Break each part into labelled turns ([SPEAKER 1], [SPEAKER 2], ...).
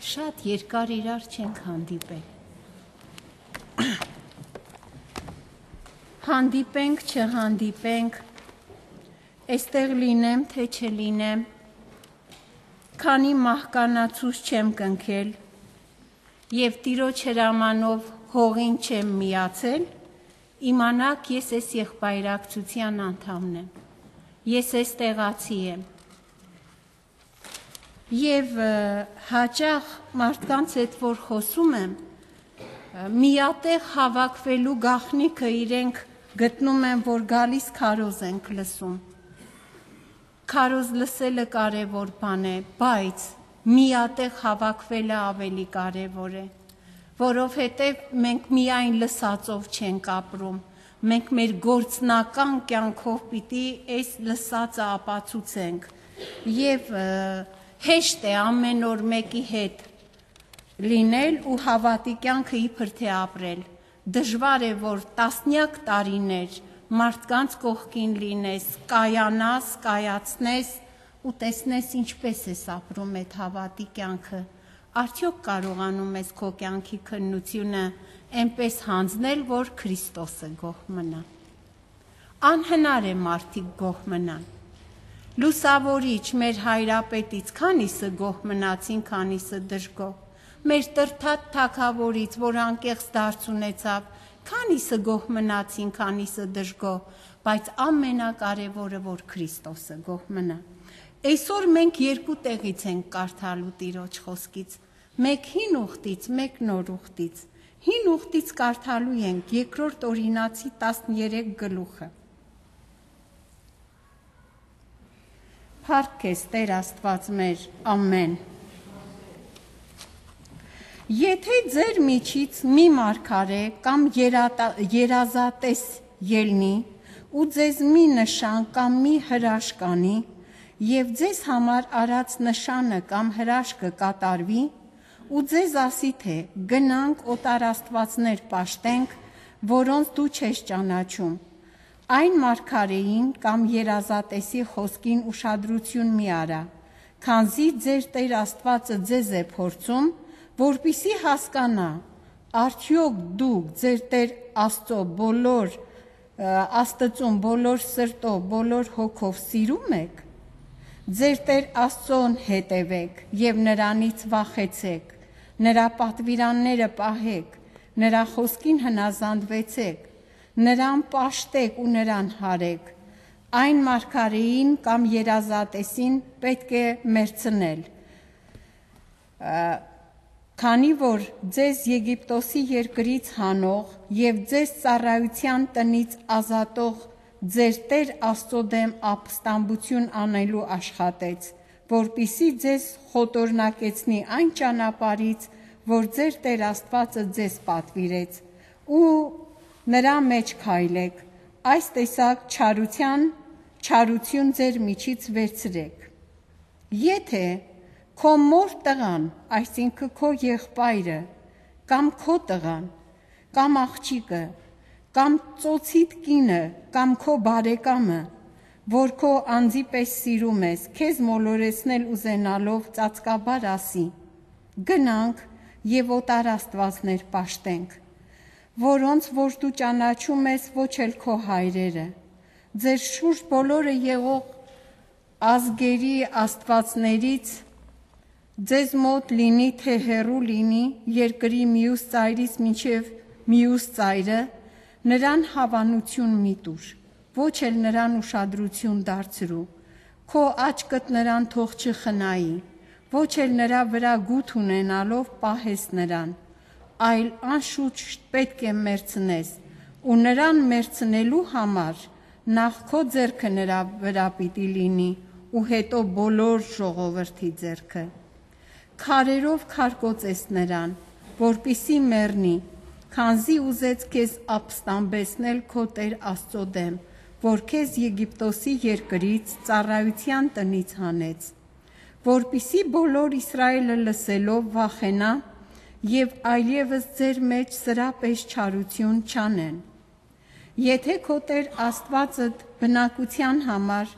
[SPEAKER 1] Շատ երկար իրար չենք հանդիպել։ Հանդիպենք, չհանդիպենք, այստեղ լինեմ, թե չլինեմ, քանի մահկանացուց չեմ կնքել և տիրոջ հրամանով հողին չեմ միացել, իմանաք ես այս եղբայրակցության անդամն եմ, ես այս տեղացի եմ և հաճախ մարդկանց հետ որ խոսում եմ, միատեղ հավաքվելու գաղտնիքը իրենք գտնում են, որ գալիս քարոզ ենք լսում։ Քարոզ լսելը կարևոր բան է, բայց միատեղ հավաքվելը ավելի կարևոր է, որովհետև մենք միայն լսածով չենք ապրում, մենք մեր գործնական կյանքով պիտի այս լսածը ապացուցենք և հեշտ է ամեն օր մեկի հետ լինել ու հավատի կյանքը իբր թե ապրել, դժվար է, որ տասնյակ տարիներ մարդկանց կողքին լինես, կայանաս, կայացնես ու տեսնես ինչպես ես ապրում այդ հավատի կյանքը, արդյոք կարողանում ես քո կյանքի քննությունը այնպես հանձնել, որ Քրիստոսը գոհ մնա։ Անհնար է մարդիկ գոհ մնան։ Լուսավորիչ մեր հայրապետից քանիսը գոհ մնացին, քանիսը դժգոհ։ Մեր տրթատ թագավորից, որ անկեղծ դարձ ունեցավ, քանիսը գոհ մնացին, քանիսը դժգոհ, բայց ամենակարևորը, որ Քրիստոսը գոհ մնա։ Այսօր մենք երկու տեղից ենք կարդալու Տիրոջ խոսքից, մեկ հին ուխտից, մեկ նոր ուխտից։ Հին ուխտից կարդալու ենք Երկրորդ Օրինացի 13 գլուխը։ Փառք քեզ Տեր Աստված մեր, ամեն։ Եթե ձեր միջից մի մարգարե կամ երազատես ելնի ու ձեզ մի նշան կամ մի հրաշք անի և ձեզ համար արած նշանը կամ հրաշքը կատարվի ու ձեզ ասի թե գնանք օտարաստվածներ պաշտենք, որոնց դու չես ճանաչում, այն մարգարեին կամ երազատեսի խոսքին ուշադրություն մի արա, քանզի ձեր Տեր Աստվածը ձեզ է փորձում, որպեսզի հասկանա, արդյոք դուք ձեր Տեր Աստծուն բոլոր սրտով, բոլոր հոգով սիրում եք, ձեր Տեր Աստծուն հետևեք և նրանից վախեցեք, նրա պատվիրանները պահեք, նրա խոսքին հնազանդվեցեք, նրան պաշտեք ու նրան հարեք, այն մարգարեին կամ երազատեսին պետք է մերձնել, քանի որ ձեզ Եգիպտոսի երկրից հանող և ձեզ ծառայության տնից ազատող ձեր Տեր Աստծո դեմ ապստամբություն անելու աշխատեց, որպեսզի ձեզ խոթորնակեցնի այն ճանապարհից, որ ձեր Տեր Աստվածը ձեզ պատվիրեց, ու նրա մեջ քայլեք, այս տեսակ չարություն ձեր միջից վերցրեք։ Եթե քո մոր տղան, այսինքն քո եղբայրը, կամ քո տղան, կամ աղջիկը, կամ ծոցիդ կինը, կամ քո բարեկամը, որ քո անձի պես սիրում ես, քեզ մոլորեցնել ուզենալով ծածկաբար ասի. գնանք և օտարաստվածներ պաշտենք, որոնց որ դու ճանաչում ես ոչ էլ քո հայրերը, ձեր շուրջ բոլորը եղող ազգերի աստվածներից ձեզ մոտ լինի, թե հեռու լինի երկրի մյուս ծայրից մինչև մյուս ծայրը, նրան հավանություն մի տուր, ոչ էլ նրան ուշադրություն դարձրու, քո աչքդ նրան թող չխնայի, ոչ էլ նրա վրա գութ ունենալով պահես նրան, այլ անշուշտ պետք է մերձնես, ու նրան մերձնելու համար նախ քո ձեռքը նրա վրա պիտի լինի ու հետո բոլոր ժողովրդի ձեռքը։ Քարերով քարկոծես նրան, որպեսզի մեռնի, քանզի ուզեց քեզ ապստամբեցնել քո Տեր Աստծո դեմ, որ քեզ Եգիպտոսի երկրից ծառայության տնից հանեց, որպեսզի բոլոր Իսրայելը լսելով վախենա և այլևս ձեր մեջ սրա պես չարություն չանեն։ Եթե քո Տեր Աստվածդ բնակության համար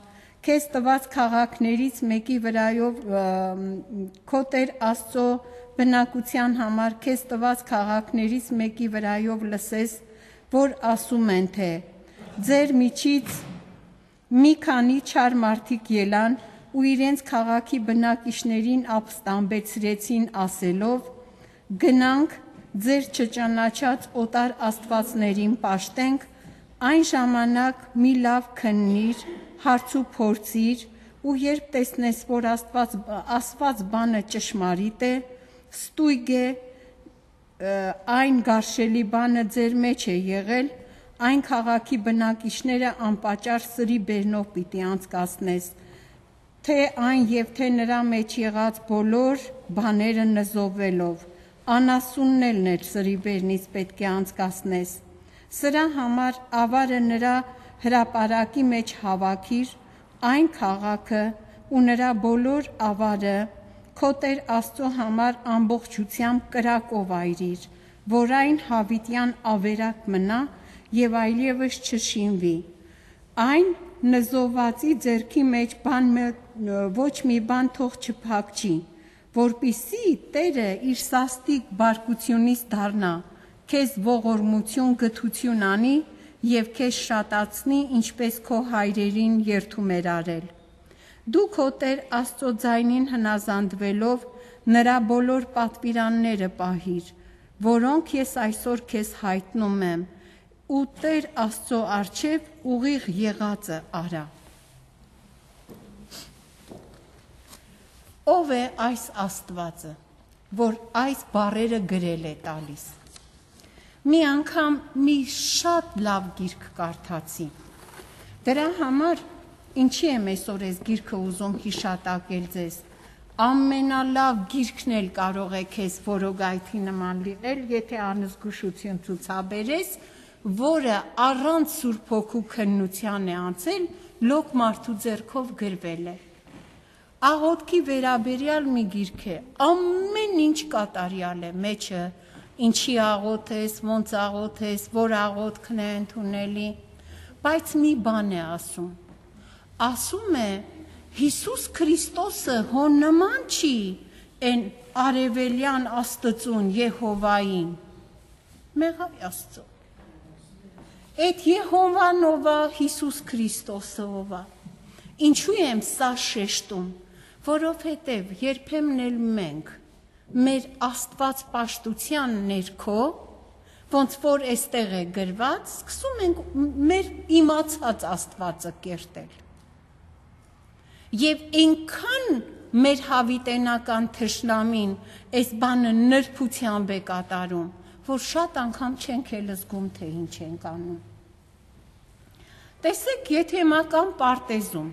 [SPEAKER 1] քեզ տված քաղաքներից մեկի վրայով քո Տեր Աստծո բնակության համար քեզ տված քաղաքներից մեկի վրայով լսես, որ ասում են, թե ձեր միջից մի քանի չար մարդիկ ելան ու իրենց քաղաքի բնակիչներին ապստամբեցրեցին ասելով. գնանք ձեր չճանաչած օտար աստվածներին պաշտենք, այն ժամանակ մի լավ քննիր, հարց ու փորձիր, ու երբ տեսնես, որ ասված բանը ճշմարիտ է, ստույգ է, այն գարշելի բանը ձեր մեջ է եղել, այն քաղաքի բնակիչները անպատճառ սրի բերնով պիտի անցկացնես, թե այն եւ թե նրա մեջ եղած բոլոր բաները նզովելով, անասուններն էլ սրի բերնից պետք է անցկացնես, սրա համար ավարը նրա հրապարակի մեջ հավաքիր, այն քաղաքը ու նրա բոլոր ավարը քո Տեր Աստծո համար ամբողջությամբ կրակով այրիր, որ այն հավիտյան ավերակ մնա եւ այլևս չշինվի, այն նզովվածի ձեռքի մեջ ոչ մի բան թող չփակչի, որպիսի Տերը իր սաստիկ բարկությունից դառնա, քեզ ողորմություն գթություն անի եւ քեզ շատացնի, ինչպես քո հայրերին երդում էր արել։ Դու քո Տեր Աստծո ձայնին հնազանդվելով նրա բոլոր պատվիրանները պահիր, որոնք ես այսօր քեզ հայտնում եմ, ու Տեր Աստծո առջև ուղիղ եղածը արա։ Ով է այս Աստվածը, որ այս բառերը գրել է տալիս։ Մի անգամ մի շատ լավ գիրք կարդացի։ Դրա համար ինչի եմ այսօր այս գիրքը ուզում հիշատակել ձեզ։ Ամենալավ գիրքն էլ կարող է քեզ որոգայթի նման լինել, եթե անզգուշություն ցուցաբերես, որը առանց Սուրբ Հոգու քննության է անցել, լոկ մարդու ձեռքով գրվել է։ Աղոթքի վերաբերյալ մի գիրք է, ամեն ինչ կատարյալ է, մեջը ինչի աղոթես, ոնց աղոթես, որ աղոթքն է ընդունելի, բայց մի բան է ասում։ Ասում է, Հիսուս Քրիստոսը հո նման չի են արևելյան Աստծուն Եհովային, մեղավ Աստծո։ Այդ Եհովան ով է, Հիսուս Քրիստոսը ով է։ Ինչու եմ սա շեշտում, որովհետև երբեմն էլ մենք մեր Աստված պաշտության ներքո, ոնց որ այստեղ է գրված, սկսում ենք մեր իմացած Աստվածը կերտել։ Եվ այնքան մեր հավիտենական թշնամին այս բանը նրբությամբ է կատարում, որ շատ անգամ չենք էլ զգում, թե ինչ ենք անում։ Տեսեք, եթեմական պարտեզում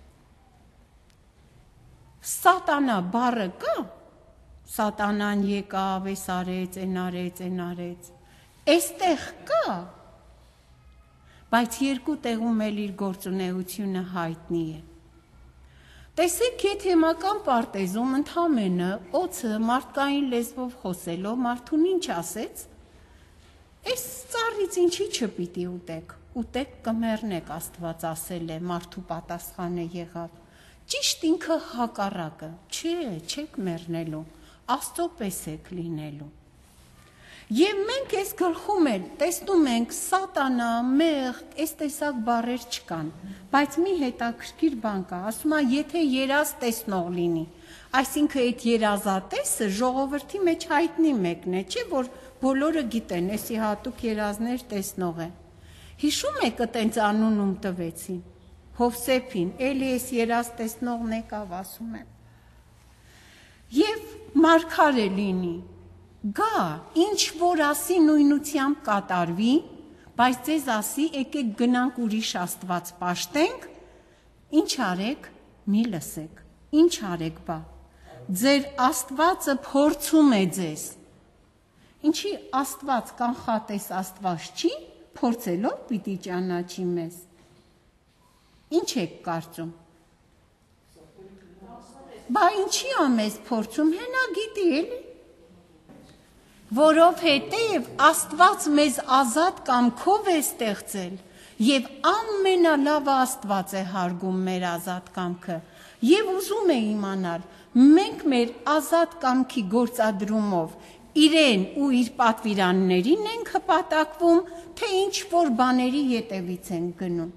[SPEAKER 1] Սատանա բառը կա, Սատանան եկավ, էս արեց, են արեց, այստեղ կա, բայց երկու տեղում էլ իր գործունեությունը հայտնի է։ Տեսեք, եթեմական պարտեզում ընդամենը օձը մարդկային լեզվով խոսելով մարդուն ինչ ասեց, այս ծառից ինչի չպիտի ուտեք կմեռնեք, Աստված ասել է, մարդու պատասխանը եղավ։ Ճիշտ ինքը հակառակը, չեք մեռնելու, Աստծո պես եք լինելու։ Եվ մենք այս գլխում էլ տեսնում ենք Սատանա, մեղք, այս տեսակ բառեր չկան, բայց մի հետաքրքիր բան կա, ասում է, եթե երազ տեսնող լինի, այսինքն այդ երազատեսը ժողովրդի մեջ հայտնի մեկն է, չէ՞ որ բոլորը գիտեն, էսի հատուկ երազներ տեսնող է։ Հիշում եք այտենց անուն տվեցին։ Հովսեփին, էլի էս երազ տեսնողն եկավ, ասում եմ։ Եվ մարգարե լինի, գա, ինչ որ ասի նույնությամբ կատարվի, բայց ձեզ ասի, եկեք գնանք ուրիշ Աստված պաշտենք, ինչ արեք, մի լսեք, ինչ արեք բա, ձեր Աստվածը փորձում է ձեզ, ինչի Աստված կանխատես Աստված չի, փորձելով պիտի ճանաչի մեզ, ինչ եք կարծում, բա ինչի ամես փորձում, հենա գիտի էլի, որովհետև Աստված մեզ ազատ կամքով է ստեղծել Եվ ամենալավը Աստված է հարգում մեր ազատ կամքը։ Եվ ուզում է իմանալ, մենք մեր ազատ կամքի գործադրումով իրեն ու իր պատվիրաններին ենք հպատակվում, թե ինչ որ բաների ետևից ենք գնում։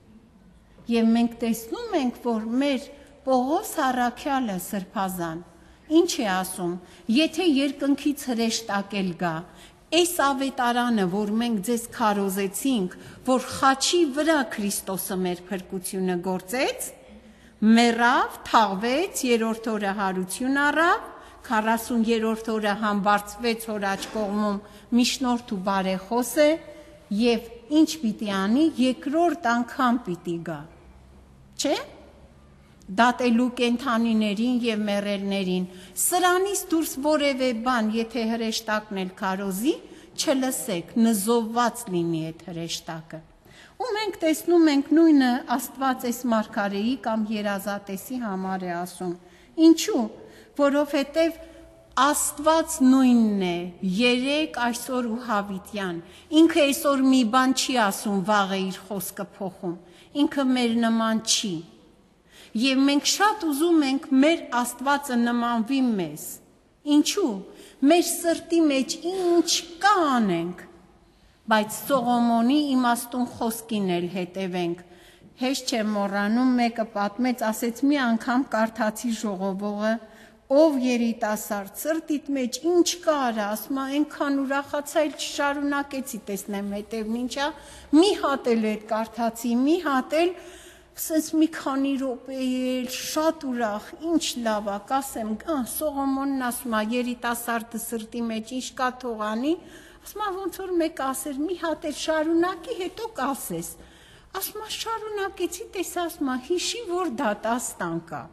[SPEAKER 1] Եվ մենք տեսնում ենք, որ մեր Պողոս առաքյալը սրբազան ինչ է ասում, եթե երկնքից հրեշտակ էլ գա, այս ավետարանը, որ մենք ձեզ քարոզեցինք, որ խաչի վրա Քրիստոսը մեր փրկությունը գործեց, մեռավ, թաղվեց, երրորդ օրը հարություն առավ, 40-րդ օրը համբարձվեց հոր աջ կողմում միջնորդ ու բարեխոս է, եւ ինչ պիտի անի, երկրորդ անգամ պիտի գա, չէ՞։ Դատելու կենդանիներին եւ մեռելներին, սրանից դուրս որևէ բան, եթե հրեշտակն էլ քարոզի, չլսեք, նզովված լինի այդ հրեշտակը։ Ու մենք տեսնում ենք նույնը Աստված այս մարգարեի կամ երազատեսի համար է ասում։ Ինչու՞, որովհետև Աստված նույնն է, երեք, այսօր ու հավիտյան։ Ինքը այսօր մի բան չի ասում, վաղը իր խոսքը փոխում։ Ինքը մեր նման չի։ Եվ մենք շատ ուզում ենք մեր Աստվածը նմանվի մեզ։ Ինչու՞, մեր սրտի մեջ ինչ կա անենք, բայց Սողոմոնի իմաստուն խոսքին էլ հետևենք։ Հեշտ չեմ մոռանում, մեկը պատմեց, ասեց մի անգամ կարդացի ժողովողը, ով երիտասարդ, սրտիդ մեջ ինչ կա արա, ասում է, այնքան ուրախացա, էլ չշարունակեցի տեսնեմ հետևն ինչա, մի հատ էլ այդ կարդացի, մի հատ էլ ասես մի քանի րոպե էլ շատ ուրախ, ինչ լավ է, կասեմ, Սողոմոնն ասում է, երիտասարդը սրտի մեջ ինչ կա թողանի, ասում է, ոնց որ մեկ ասեր, մի հատ էլ շարունակի, հետո կասես, ասում է, շարունակեցի, տես ասում է, հիշի, որ դատաստան կա։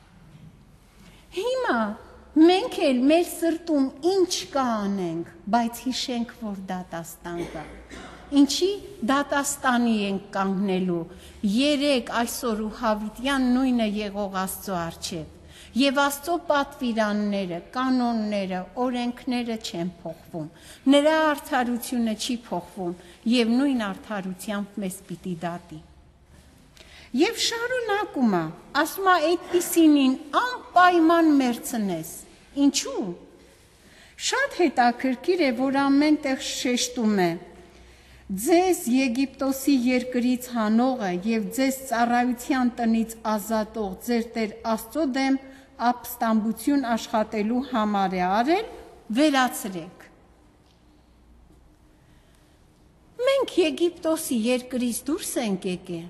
[SPEAKER 1] Հիմա մենք էլ մեր սրտում ինչ կա անենք, բայց հիշենք, որ դատաստան կա։ Ինչի դատաստանի ենք կանգնելու, երեք այսօր ու հավիտյան նույնը եղող Աստծո առջև, եւ Աստծո պատվիրանները, կանոնները, օրենքները չեն փոխվում, նրա արդարությունը չի փոխվում, եւ նույն արդարությամբ մեզ պիտի դատի։ Եվ շարունակում է, ասում է այդպիսինին անպայման մերցնես, ինչու՞։ Շատ հետաքրքիր է, որ ամեն տեղ շեշտում է, ձեզ Եգիպտոսի երկրից հանողը եւ ձեզ ծառայության տնից ազատող ձեր Տեր Աստծո դեմ ապստամբություն աշխատելու համար է արել, վերացրեք։ Մենք Եգիպտոսի երկրից դուրս ենք եկել։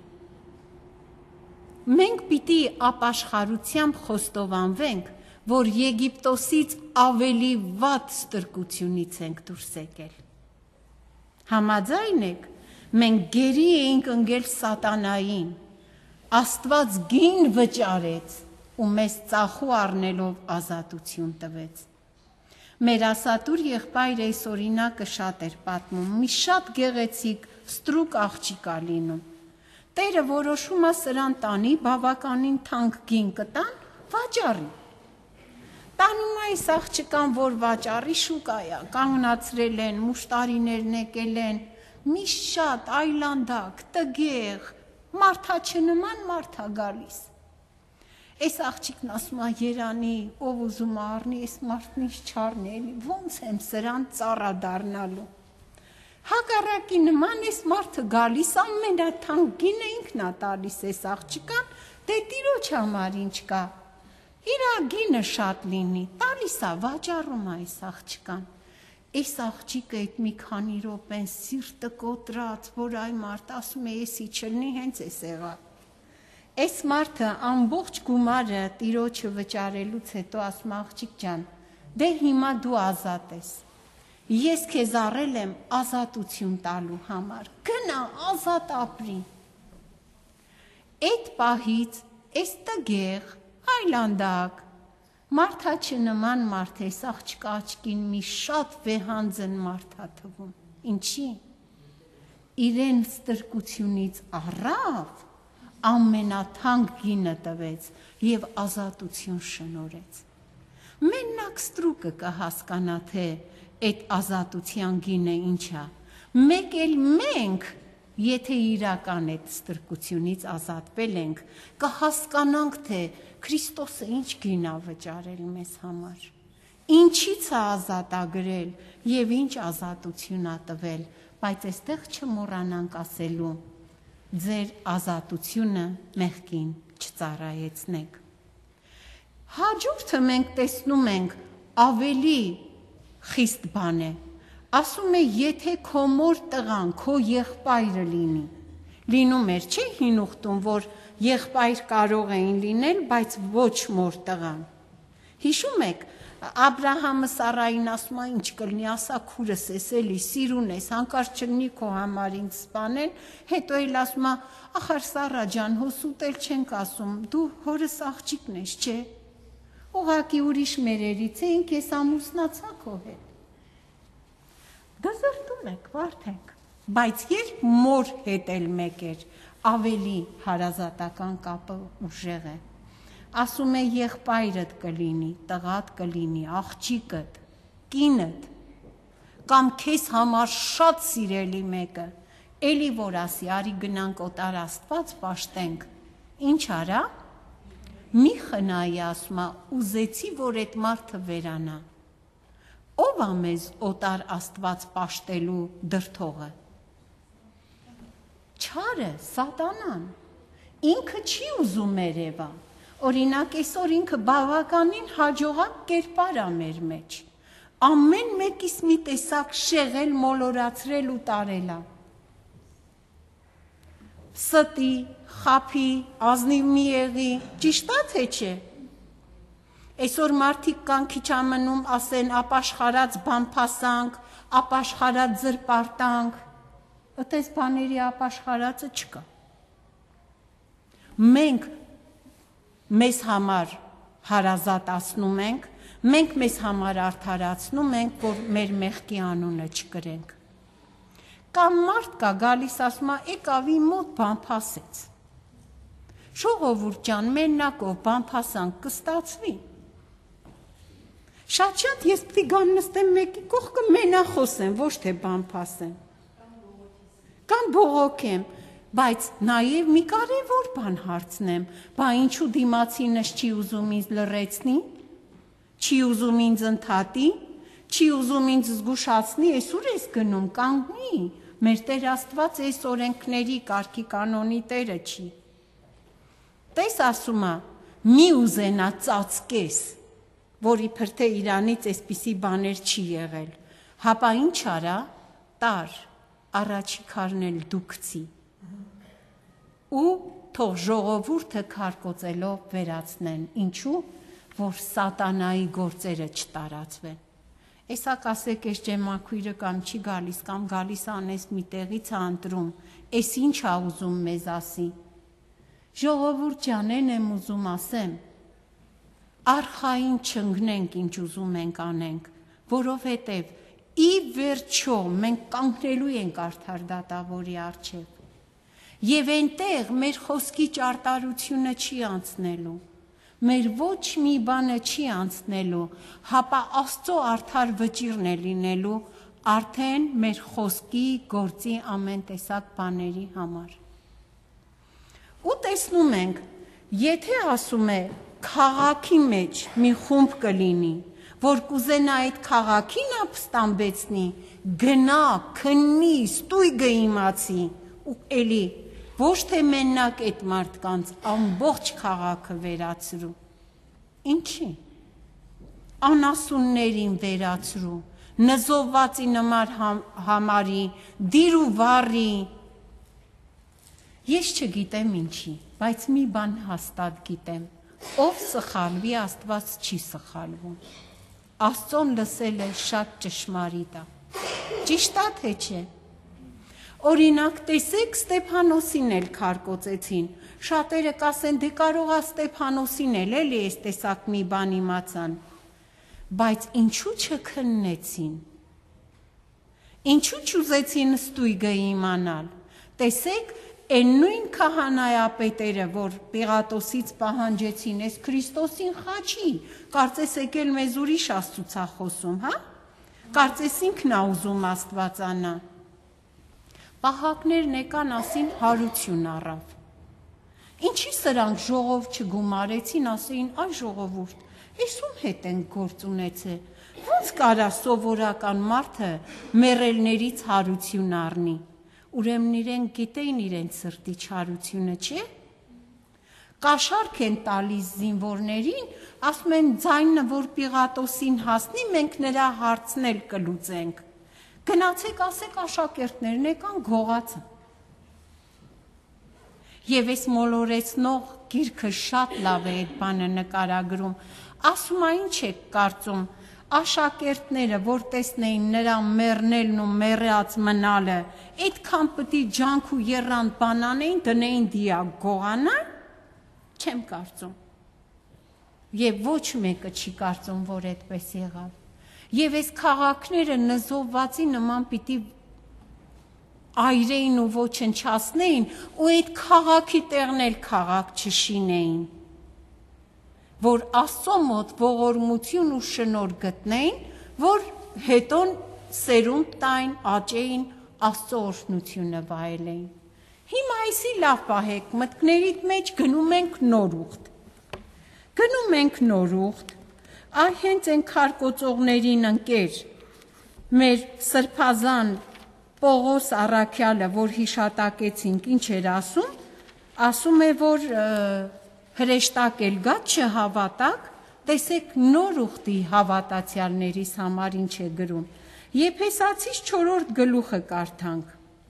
[SPEAKER 1] Մենք պիտի ապաշխարությամբ խոստովանվենք, որ Եգիպտոսից ավելի վատ ստրկությունից ենք դուրս եկել։ Համաձայն եք, մենք գերի էինք ընկել սատանային, Աստված գին վճարեց ու մեզ ծախու առնելով ազատություն տվեց։ Մեր ասատուր եղբայրը այս օրինակը շատ էր պատմում, մի շատ գեղեցիկ ստրուկ աղջիկ ա լինում։ Տերը որոշում է սրան տանի, բավականին թանկ գին կտան, վաճառի։ Տանում է այս աղջկան, որ վաճառի շուկայա, կանգնացրել են, մուշտարիներն եկել են, մի շատ այլանդակ, տգեղ, մարդա չնման մարդա գալիս։ Այս աղջիկն ասում է, երանի, ով ուզում է առնի, այս մարդն ինչ չառնի, էլի ոնց եմ սրան ծառա դառնալու։ Հակառակի նման այս մարդը գալիս ամենաթանկ գինը ինքն է տալիս այս աղջկան, դե տիրոջ համար ինչ կա։ Իր գինը շատ լինի, տալիս է, վաճառում է այս աղջկան։ Այս աղջիկը այդ մի քանի րոպեն սիրտը կոտրած, որ այ մարդ ասում է, էսի չլինի, հենց էս եղավ։ Այս մարդը ամբողջ գումարը տիրոջը վճարելուց հետո ասում աղջիկ ջան, դե հիմա դու ազատ ես։ Ես քեզ առել եմ ազատություն տալու համար, գնա ազատ ապրի։ Այդ պահից այս տգեղ, այլանդակ, մարդա չնման մարդ է, աղջկա աչքին մի շատ վեհանձն մարդա թվում։ Ինչի՞։ Իրեն ստրկությունից առավ, ամենաթանկ գինը տվեց եւ ազատություն շնորհեց։ Մենակ ստրուկը կհասկանա, թե այդ ազատության գինը ինչ է։ Մեկ էլ մենք Եթե իրական այդ ստրկությունից ազատվել ենք, կհասկանանք, թե Քրիստոսը ինչ գին է վճարել մեզ համար, ինչից է ազատագրել եւ ինչ ազատություն է տվել, բայց այստեղ չմոռանանք ասելու, ձեր ազատությունը մեղքին չծառայեցնեք։ Հաջորդը մենք տեսնում ենք ավելի խիստ բան է, ասում է, եթե քո մոր տղան, քո եղբայրը լինի, լինում էր, չէ հին ուխտում, որ եղբայր կարող էին լինել, բայց ոչ մոր տղան։ Հիշում եք, Աբրահամը Սարային ասում է, ինչ կլինի, ասա քուրս ես, էլի սիրուն ես, հանկարծ չլինի քո համար ինձ սպանել, հետո էլ ասում է, ախար Սարա ջան, հոսուտ էլ չենք ասում, դու հորս աղջիկն ես, չէ։ Ուղղակի ուրիշ մերերից էինք, ես ամուսնացա քո հետ։ Դզրտում եք, վարդենք, բայց երբ մոր հետ էլ մեկ էր, ավելի հարազատական կապը ուժեղ է։ Ասում է եղբայրդ կլինի, տղատ կլինի, աղջիկդ, կինդ, կամ քեզ համար շատ սիրելի մեկը, էլի որ ասի, արի գնանք օտար Աստված պաշտենք, ինչ արա, մի խնայի ասում է, ուզեցի, որ այդ մարդը վերանա, ով է մեզ օտար Աստված պաշտելու դրդողը, չարը, սատանան, ինքը չի ուզում երևա, օրինակ այսօր ինքը բավականին հաջողակ կերպար է մեր մեջ, ամեն մեկիս մի տեսակ շեղել, մոլորացրել ու տարել է, ստի, խափի, ազնիվ մի եղի, ճիշտ է թե չէ, այսօր մարդիկ կան քիչ ամնում ասեն ապաշխարած բամփասանք, ապաշխարած զրպարտանք, այդպես բաների ապաշխարածը չկա, մենք մեզ համար հարազատացնում ենք, մենք մեզ համար արդարացնում ենք, որ մեր մեղքի անունը չկրենք։ Կամ մարդ կա գալիս ասում է, եկավ իմ մոտ բամփասեց։ Ժողովուրդ ջան, մեննակով բամփասանք կստացվի։ Շատ ես պիտի գամ նստեմ մեկի կողքը մենախոսեմ, ոչ թե բամփասեմ։ Կամ բողոքեմ, բայց նաև մի կարևոր բան հարցնեմ, բա ինչու դիմացինս չի ուզում ինձ լռեցնի, չի ուզում ինձ ընդհատի, չի ուզում ինձ զգուշացնի, այս ուր ես գնում, կանգնի, մեր Տեր Աստված այս օրենքների կարգի կանոնի Տերը չի։ Տես ասում է, մի ուզենա ծածկես, որ իբր թե իրանից այսպիսի բաներ չի եղել, հապա ինչ արա, տար, առաջի քարնել դուքցի, ու թող ժողովուրդը քարկոծելով վերացնեն, ինչու, որ սատանայի գործերը չտարածվեն։ Էսա կասեք, ես ջեմաքույրը կամ չի գալիս, կամ գալիս անես մի տեղից է ընտրում, էս ինչ է ուզում մեզ ասի։ Ժողովուրդ ջանեն եմ ուզում ասեմ, արխային չընկնենք ինչ ուզում ենք անենք, որովհետև ի վերջո մենք կանգնելու ենք արդար դատավորի առջև։ Եվ այնտեղ մեր խոսքի ճարտարությունը չի անցնելու, մեր ոչ մի բանը չի անցնելու, հապա Աստծո արդար վճիռն է լինելու արդեն մեր խոսքի, գործի ամեն տեսակ բաների համար։ Ու տեսնում ենք, եթե ասում է քաղաքի մեջ մի խումբ կլինի, որ կուզենա այդ քաղաքին ապստամբեցնի, գնա, քննի, ստույգը իմացի, ու էլի ոչ թե մենակ այդ մարդկանց ամբողջ քաղաքը վերացրու, ինչի, անասուններին վերացրու, նզովվածի նմար համարի, դիր ու վառի, ես չգիտեմ ինչի, բայց մի բան հաստատ գիտեմ, ով սխալվի, Աստված չի սխալվում, Աստծոն լսելը շատ ճշմարիտ է, ճիշտ է թե չէ, օրինակ տեսեք Ստեփանոսին էլ քարկոծեցին, շատերը կասեն դե կարող է Ստեփանոսին էլ էլի այս տեսակ մի բան իմացան, բայց ինչու չքննեցին, ինչու չուզեցին ստույգը իմանալ, տեսեք այն նույն քահանայապետերը, որ Պիղատոսից պահանջեցին, այս Քրիստոսին խաչի, կարծես եկել մեզ ուրիշ Աստծուց է խոսում, հա, կարծես ինքն է ուզում Աստվածանա, պահակներն եկան ասին հարություն առավ։ Ինչի սրանք ժողով չգումարեցին, ասեին, այ ժողովուրդ, ես ում հետ են գործ ունեցել, ոնց կարա սովորական մարդը մեռելներից հարություն առնի, ուրեմն իրեն գիտեին իրենց սրտի չարությունը, չէ՞։ Կաշառք են տալիս զինվորներին, ասում են ձայնը, որ Պիղատոսին հասնի, մենք նրա հարցն էլ կլուծենք։ Գնացեք, ասեք աշակերտներն եկան գողացը։ Եվ այս մոլորեցնող գիրքը շատ լավ է այդ բանը նկարագրում, ասում է ինչ եք կարծում, աշակերտները, որ տեսնեին նրա մեռնելն ու մեռած մնալը, այդքան պիտի ջանք ու եռանդ բանանեին, դնեին դիակ գողանան, չեմ կարծում։ Եվ ոչ մեկը չի կարծում, որ այդպես եղավ։ Եվ այս քաղաքները նզովվածի նման պիտի այրեին ու ոչնչացնեին ու այդ քաղաքի տեղն էլ քաղաք չշինեին, որ Աստծո մոտ ողորմություն ու շնորհ գտնեին, որ հետո սերունդ տային, աճեին, Աստծո օրհնությունը վայելեին։ Հիմա այսի լավ պահեք, մտքներիդ մեջ գնում ենք նորուղդ։ Գնում ենք նորուղդ, այ հենց են քարկոծողներին ընկեր, մեր սրբազան Պողոս Առաքյալը, որ հիշատակեցինք, ինչ էր ասում է, որ հրեշտակ էլ գա չհավատակ, տեսեք նոր ուխտի հավատացյալներիս համար ինչ է գրում։ Եփեսացիս 4-րդ գլուխը կարդանք։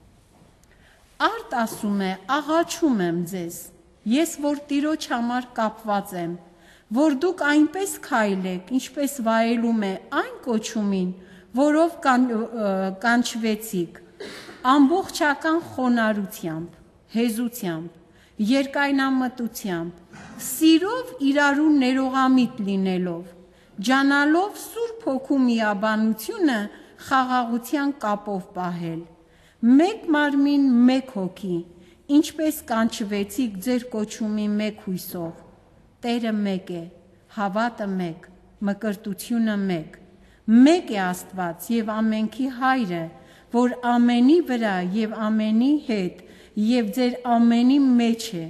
[SPEAKER 1] Արդ ասում է, աղաչում եմ ձեզ, ես որ Տիրոջ համար կապված եմ, որ դուք այնպես քայլեք, ինչպես վայելում է այն կոչումին, որով կանչվեցիք, ամբողջական խոնարհությամբ, հեզությամբ, երկայնամտությամբ, սիրով իրարու ներողամիտ լինելով, ջանալով Սուրբ Հոգու միաբանությունը խաղաղության կապով պահել, մեկ մարմին, մեկ հոգի, ինչպես կանչվեցիք ձեր կոչումի մեկ հույսով, Տերը մեկ է, հավատը մեկ, մկրտությունը մեկ, մեկ է Աստված և ամենքի Հայրը, որ ամենի վրա և ամենի հետ և ձեր ամենի մեջ է։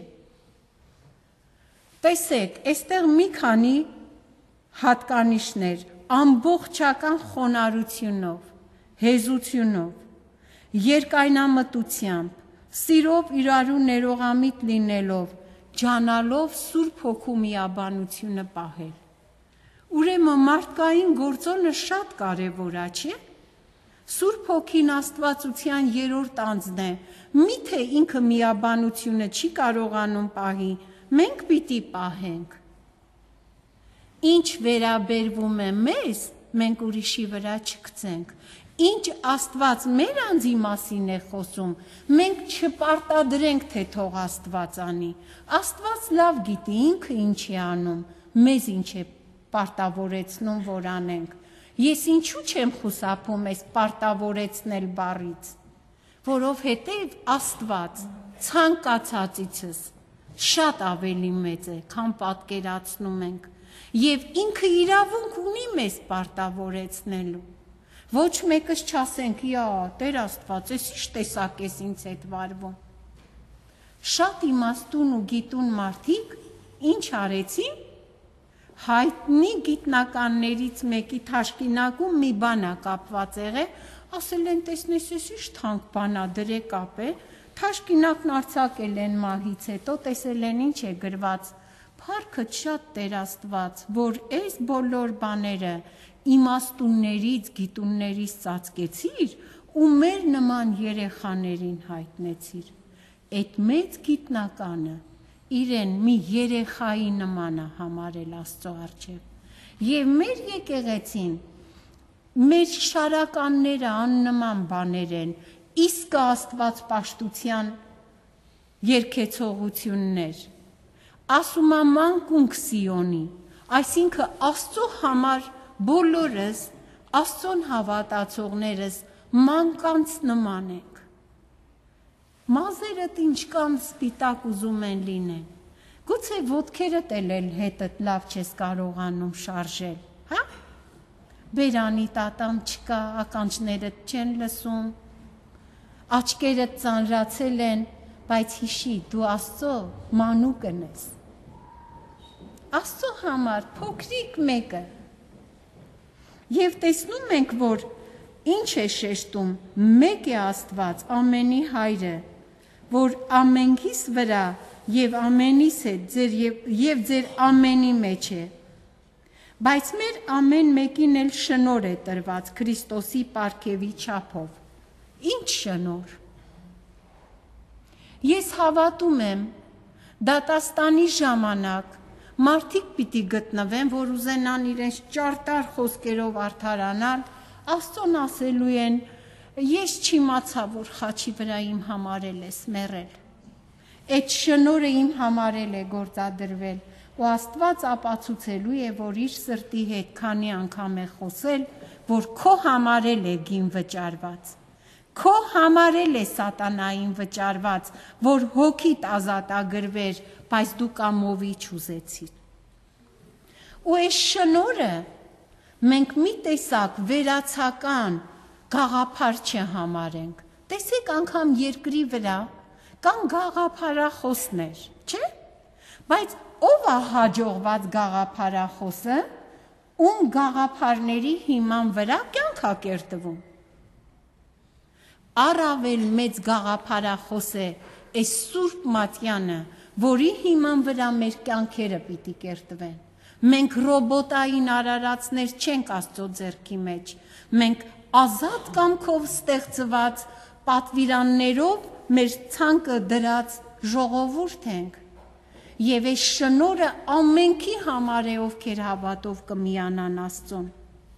[SPEAKER 1] Տեսեք, այստեղ մի քանի հատկանիշներ, ամբողջական խոնարհությունով, հեզությունով, երկայնամտությամբ, սիրով իրարու ներողամիտ լինելով, ջանալով Սուրբ Հոգու միաբանությունը պահել։ Ուրեմն մարդկային գործոնը շատ կարևոր է, չէ՞։ Սուրբ Հոգին Աստվածության երրորդ անձն է, միթե ինքը միաբանությունը չի կարողանում պահի, մենք պիտի պահենք։ Ինչ վերաբերվում է մեզ, մենք ուրիշի վրա չգցենք։ Ինչ Աստված մեր անձի մասին է խոսում, մենք չպարտադրենք, թե թող Աստված անի։ Աստված լավ գիտի ինքը ինչ է անում, մեզ ինչ է պարտավորեցնում, որ անենք։ Ես ինչու չեմ խուսափում այս պարտավորեցնել բառից, որովհետև Աստված ցանկացածիցս շատ ավելի մեծ է, քան պատկերացնում ենք, եւ ինքը իրավունք ունի մեզ պարտավորեցնելու։ Ոչ մեկս չասենք, «Յա, Տեր Աստված, ես ինչ տեսակ ես ինձ հետ վարվում»։ Շատ իմաստուն ու գիտուն մարդիկ ինչ արեցին, հայտնի գիտնականներից մեկի թաշկինակում մի բան է կապված եղել, ասել են, տեսնես, ես ինչ թանկ բան է, դրե կապ է, թաշկինակն արձակել են մահից հետո, տեսել են ինչ է գրված, փառքդ շատ Տեր Աստված, որ այս բոլոր բաները իմաստուններից, գիտուններից ծածկեցիր ու մեր նման երեխաներին հայտնեցիր։ Այդ մեծ գիտնականը իրեն մի երեխայի նման է համարել Աստծո առջև։ Եվ մեր եկեղեցին, մեր շարականները աննման բաներ են, իսկ Աստված պաշտության երկեցողություններ, ասում է մանկունք Սիոնի, այսինքն Աստծո համար բոլորս, Աստծուն հավատացողներս մանկանց նման ենք։ Մազերդ ինչքան սպիտակ ուզում են լինեն, գուցե ոտքերդ էլ հետդ լավ չես կարողանում շարժել, հա? Բերանի տատամ չկա, ականջներդ չեն լսում, աչքերդ ծանրացել են, բայց հիշի, դու Աստծո մանուկն ես։ Աստծո համար փոքրիկ մեկը։ Եվ տեսնում ենք, որ ինչ է շեշտում, մեկ է Աստված, ամենի Հայրը, որ ամենքիս վրա եւ ամենիս հետ եւ ձեր ամենի մեջ է։ Բայց մեր ամեն մեկին էլ շնոր է տրված Քրիստոսի պարգևի չափով։ Ինչ շնոր։ Ես հավատում եմ, դատաստանի ժամանակ մարդիկ պիտի գտնվեն, որ ուզենան իրենց ճարտար խոսքերով արդարանալ, Աստծոն ասելու են, ես չիմացա, որ խաչի վրա իմ համարել ես մեռել։ Այդ շնորը իմ համարել է գործադրվել, ու Աստված ապացուցելու է, որ իր սրտի հետ քանի անգամ է խոսել, որ քո համարել է գին վճարված, քո համարել է սատանային վճարված, որ հոգիդ ազատագրվեր, բայց դու կամովի չուզեցիր։ Ու այս շնորը մենք մի տեսակ վերացական գաղափար չհամարենք։ Տեսեք անգամ երկրի վրա կան գաղափարախոսներ, չէ՞։ Բայց ով է հաջողված գաղափարախոսը, ում գաղափարների հիման վրա կյանք է կերտվում։ Առավել մեծ գաղափարախոս է այս Սուրբ Մատյանը, որի հիման վրա մեր կյանքերը պիտի կերտվեն։ Մենք ռոբոտային արարածներ չենք Աստծո ձեռքի մեջ, մենք ազատ կամքով ստեղծված պատվիրաններով մեր ցանկը դրած ժողովուրդ ենք։ Եվ այս շնորը ամենքի համար է, ովքեր հավատով կմիանան Աստծուն։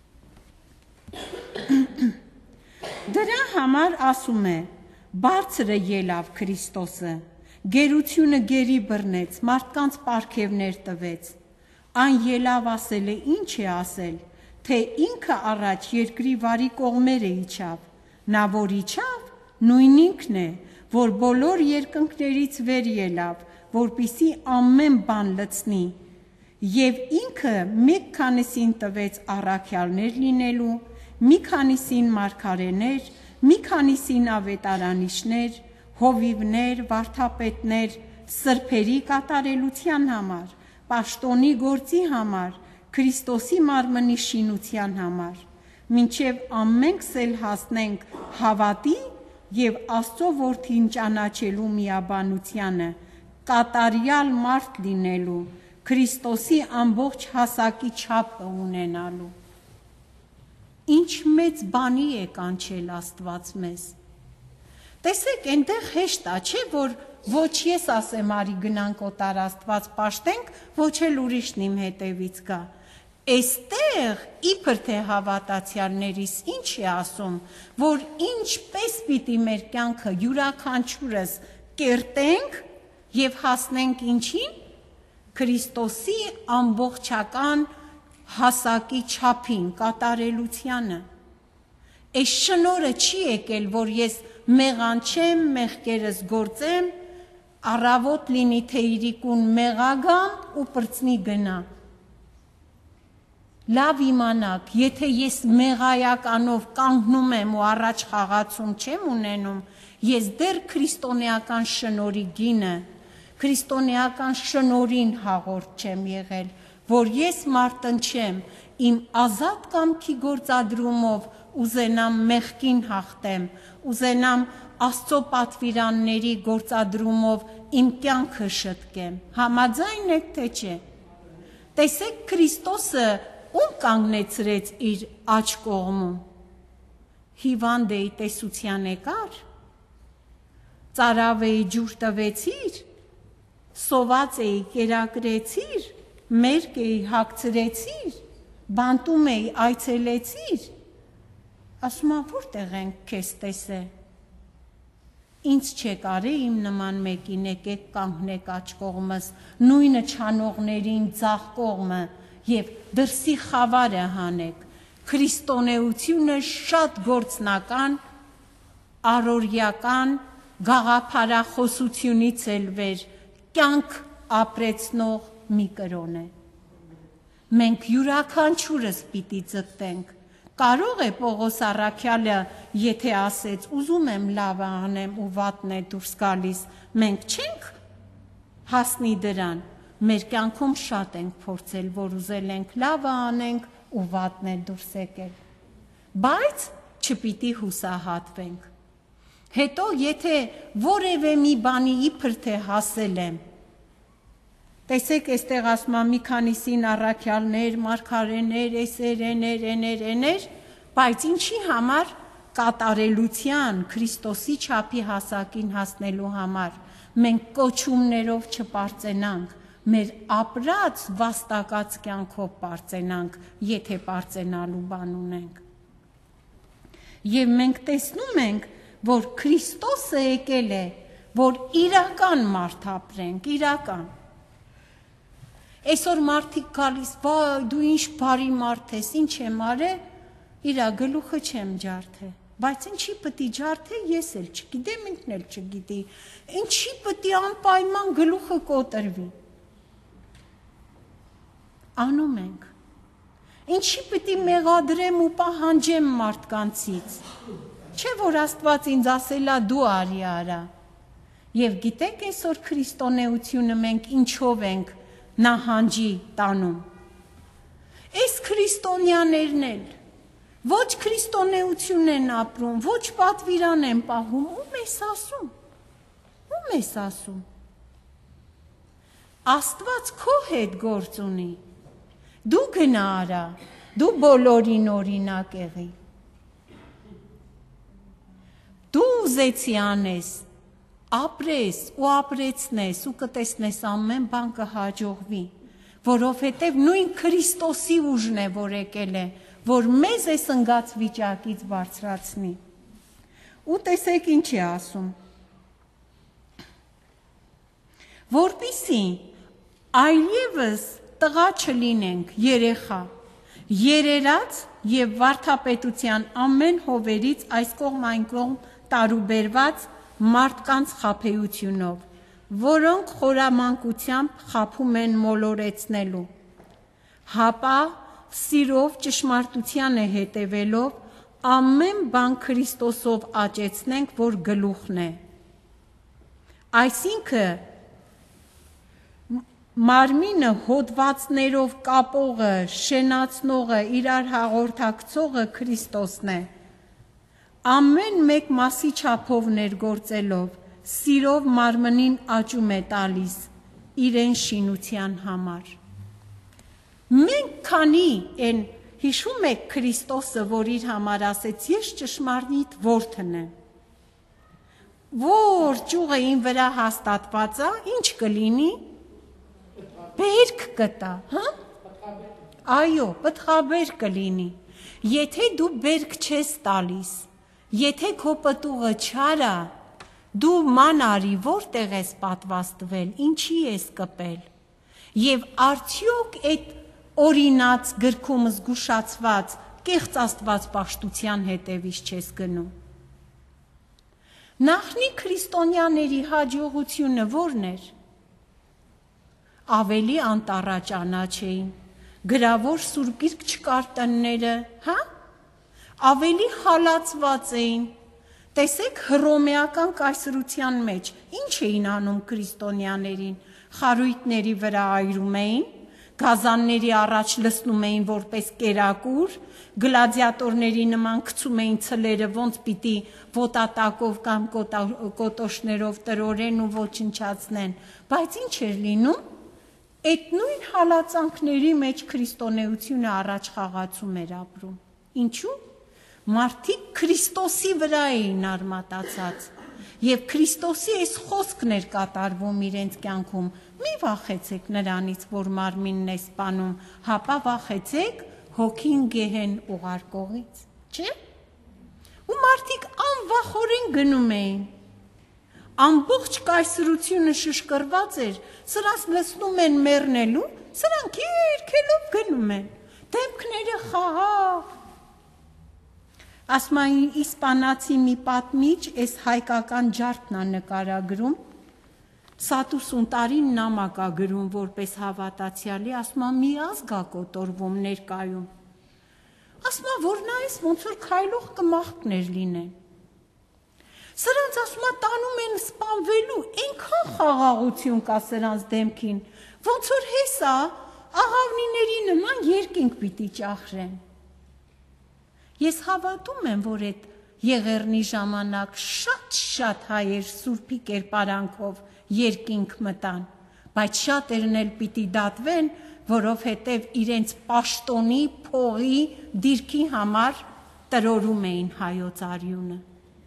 [SPEAKER 1] Դրա համար ասում է, բարձրը ելավ Քրիստոսը, գերությունը գերի բռնեց, մարդկանց պարգևներ տվեց, այն ելավ ասել է, ինչ է ասել, թե ինքը առաջ երկրի վարի կողմերը իջավ, նա որ իջավ, նույն ինքն է, որ բոլոր երկնքներից վեր ելավ, որպիսի ամեն բան լցնի, եւ ինքը մեկ քանիսին տվեց առաքյալներ լինելու, մի քանիսին մարգարեներ, մի քանիսին ավետարանիչներ, հովիվներ, վարդապետներ, սրբերի կատարելության համար, պաշտոնի գործի համար, Քրիստոսի մարմնի շինության համար, մինչև ամենքս էլ հասնենք հավատի եւ Աստծո որդին ճանաչելու միաբանությանը, կատարյալ մարդ լինելու, Քրիստոսի ամբողջ հասակի չափը ունենալու։ Ինչ մեծ բանի է կանչել Աստված մեզ։ Տեսեք, այնտեղ հեշտ է, չէ, որ ոչ ես ասեմ, արի գնանք օտար Աստված պաշտենք, ոչ էլ ուրիշն իմ հետևից գա։ Այստեղ իբր թե հավատացյալներիս ինչ է ասում, որ ինչպես պիտի մեր կյանքը յուրաքանչյուրս կերտենք եւ հասնենք ինչին, Քրիստոսի ամբողջական հասակի չափին, կատարելությանը։ Այս շնորը չի եկել, որ ես մեղանչեմ, մեղքերս գործեմ, առավոտ լինի թե իրիկուն մեղագամ ու պրծնի գնա։ Լավ իմանաք, եթե ես մեղայականով կանգնում եմ ու առաջ խաղացում չեմ ունենում, ես դեռ քրիստոնեական շնորի գինը, քրիստոնեական շնորին հաղորդ չեմ եղել, որ ես մարտնչեմ իմ ազատ կամքի գործադրումով ուզենամ մեղքին հաղթեմ, ուզենամ Աստծո պատվիրանների գործադրումով իմ կյանքը շտկեմ, համաձայն եք թե չէ։ Տեսեք Քրիստոսը ում կանգնեցրեց իր աջ կողմում, հիվանդ էի տեսության եկար, ծարավ էի ջուր տվեցիր, սոված էի կերակրեցիր, մերկ էի հագցրեցիր, բանտում էի այցելեցիր, ասում եմ որտեղ ենք քեզ տեսե, ինձ չեք արե իմ նման մեկին եկեք կանգնեք աջ կողմս, նույնը չանողներին ձախ կողմը և դրսի խավարը հանեք, քրիստոնեությունը շատ գործնական, առօրյական, գաղափարախոսությունից էլ վեր կյանք ապրեցնող մի կրոն է։ Մենք յուրաքանչյուրս պիտի ձգտենք, Կարող է Պողոս առաքյալը, եթե ասեց, ուզում եմ լավը անեմ ու վատն է դուրս գալիս, մենք չենք հասնի դրան, մեր կյանքում շատ ենք փորձել, որ ուզել ենք լավը անենք ու վատն է դուրս եկել, բայց չպիտի հուսահատվենք։ Հետո եթե որևէ մի բանի իբր թե հասել եմ, տեսեք այստեղ ասում է մի քանիսին առաքյալներ, մարգարեներ, էներ, բայց ինչի համար կատարելության Քրիստոսի չափի հասակին հասնելու համար մենք կոչումներով չպարծենանք, մեր ապրած վաստակած կյանքով պարծենանք, եթե պարծենալու բան ունենք։ Եվ մենք տեսնում ենք, որ Քրիստոսը եկել է, որ իրական մարդ ապրենք, իրական։ Այսօր մարդիկ գալիս, վայ, դու ինչ բարի մարդ ես, ինչ եմ արել, իրա գլուխը չեմ ջարդել, բայց ինչի պտի ջարդել, ես էլ չգիտեմ, ինքն էլ չգիտի, ինչի պտի անպայման գլուխը կոտրվի։ Անում ենք։ Ինչի պիտի մեղադրեմ ու պահանջեմ մարդկանցից, չէ որ Աստված ինձ ասելա դու արի արա, և գիտեք այսօր քրիստոնեությունը մենք ինչով ենք նահանջի տանում, այս քրիստոնյաներն էլ, ոչ քրիստոնեություն են ապրում, ոչ պատվիրան են պահում, ում ես ասում, Աստված քո հետ գործ ունի, դու գնա արա, դու բոլորին օրինակ եղի, դու ուզեցի անես, ապրես ու ապրեցնես ու կտեսնես ամեն բան կհաջողվի, որովհետև նույն Քրիստոսի ուժն է, որ եկել է, որ մեզ այս ընկած վիճակից բարձրացնի։ Ու տեսեք ինչ է ասում, որպեսզի այլևս տղա չլինենք, երեխա, երերած և վարդապետության ամեն հովերից այս կողմ այն կողմ տարուբերված մարդկանց խաբեությունով, որոնք խորամանկությամբ խաբում են մոլորեցնելու, հապա սիրով ճշմարտությանը հետևելով ամեն բան Քրիստոսով աճեցնենք, որ գլուխն է, այսինքն մարմինը հոդվածներով կապողը, շենացնողը, իրար հաղորդակցողը Քրիստոսն է, ամեն մեկ մասի չափով ներգործելով, սիրով մարմնին աճում է տալիս իրեն շինության համար։ Մենք քանի են հիշում եք Քրիստոսը, որ իր համար ասեց, ես ճշմարիտ որդն եմ, որ ճյուղը ին վրա հաստատված է, ինչ կլինի, բերք կտա, այո, պտղաբեր կլինի, եթե դու բերք չես տալիս, եթե քո պտուղը չար է, դու ման արի, որտեղ ես պատվաստվել, ինչի ես կպել, և արդյոք այդ օրինած գրքում զգուշացված կեղծ աստվածպաշտության հետևից չես գնում։ Նախնի քրիստոնյաների հաջողությունը ո՞րն էր։ Ավելի անտառաճանաչ էին, գրավոր սուրբ գիրք չկար տները, ավելի հալածված էին, տեսեք հռոմեական կայսրության մեջ, ինչ էին անում քրիստոնյաներին, խարույկների վրա այրում էին, գազանների առաջ լցնում էին որպես կերակուր, գլադիատորների նման գցում էին ցլերը, ոնց պիտի ոտատակով կամ կոտոշներով տրորեն ու ոչնչացնեն, բայց ինչ էր լինում, այդ նույն հալածանքների մեջ քրիստոնեությունը առաջ խաղացում էր ապրում, ինչու, մարդիկ Քրիստոսի վրա էին արմատացած, և Քրիստոսի այս խոսքն էր կատարվում իրենց կյանքում, մի վախեցեք նրանից, որ մարմինն է սպանում, հապա վախեցեք հոգին գեհեն ուղարկողից, չէ՞։ Ու մարդիկ անվախորեն գնում էին, ամբողջ կայսրությունը շշկրված էր, սրանց լցնում են մեռնելու, սրանք երգելով գնում են, դեմքները խաղաղ։ Ասում են իսպանացի մի պատմիչ, այս հայկական ջարդն է նկարագրում, Սատուսուն տարին նամակ է գրում որպես հավատացյալի, ասում է մի ազգ է կոտորվում ներկայում։ ասում է, որ նայես ոնց որ քայլող կմախքներ լինեն։ Սրանց ասում է տանում են սպանվելու, այնքան խաղաղություն կա սրանց դեմքին, ոնց որ հեսա աղավնիների նման երկինք պիտի ճախրեն։ Ես հավատում եմ, որ այդ Եղեռնի ժամանակ շատ հայեր սուրբի կերպարանքով երկինք մտան, բայց շատերն էլ պիտի դատվեն, որովհետև իրենց պաշտոնի, փողի, դիրքի համար տրորում էին հայոց արյունը։